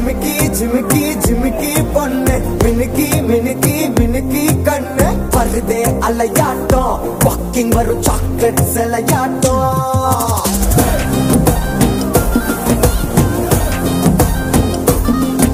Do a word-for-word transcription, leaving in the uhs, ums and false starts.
ஜிமிக்கி ஜிமிக்கி ஜிமிக்கி பொண்ணு மினுக்கி மினுக்கி மினுக்கி கண்ணு வருதே அலையாட்டம் வாக்கிங் வரும் சாக்லேட் சிலையாட்டம்